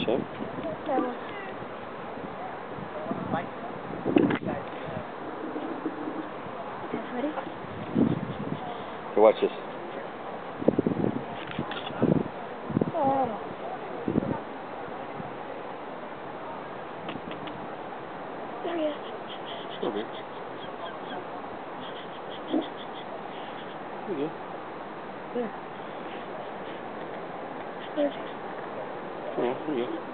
Chip. Ready? Here, watch this. Oh. There he is. Okay. Here you go. There. There's Oh, here you go.